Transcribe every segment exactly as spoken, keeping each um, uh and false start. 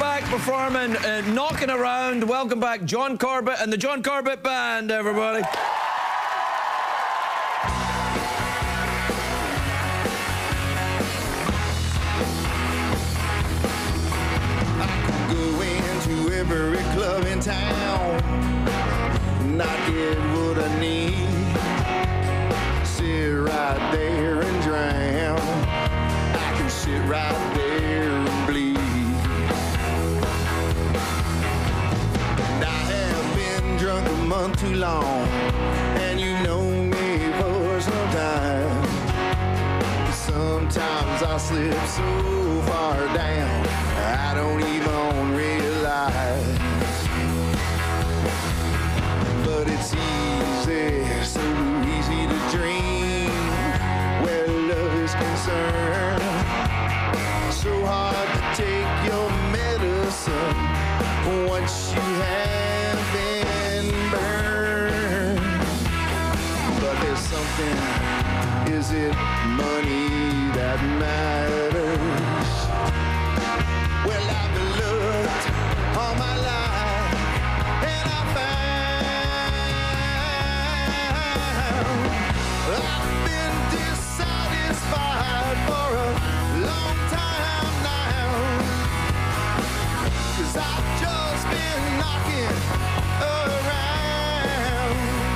back performing, uh, knocking around. Welcome back, John Corbett and the John Corbett Band, everybody. Go into every club in town, not get what I need, sit right there and drown. I can sit right there and bleed. And I have been drunk a month too long, and you know me for some time. Sometimes I slip so far down, I don't even realize. But it's easy, so easy to dream where love is concerned. So hard to take your medicine once you have been burned. But there's something, is it money that matters? Well, I've looked all my life and I found I've been dissatisfied for a long time now, 'cause I've just been knocking around.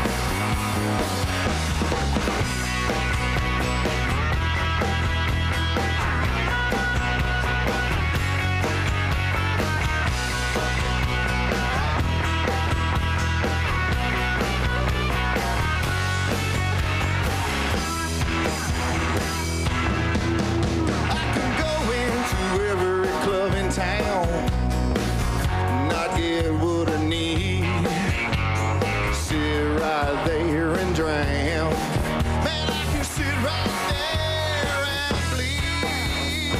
Town, not get what I need, sit right there and drown. Man, I can sit right there and bleed.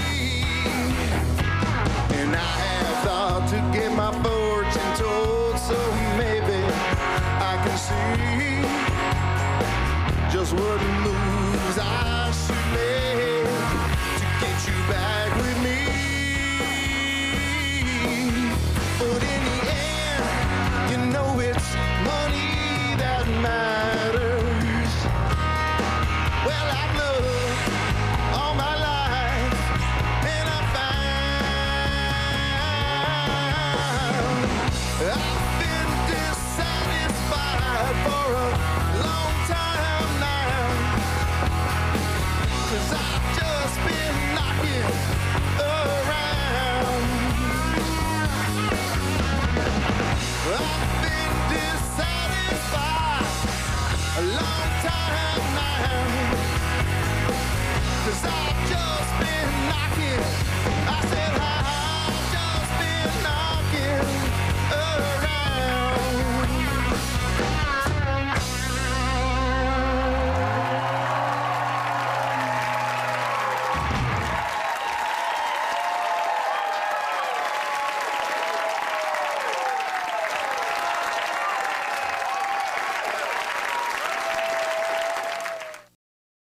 And I have thought to get my fortune told, so maybe I can see just what moves I should make to get you back with me. But in the end, you know it's money that matters. Well, I've looked all my life and I found I've been dissatisfied for a long time now, 'cause I've just been knocking around. I've been dissatisfied a long time now, 'cause I've just been knocking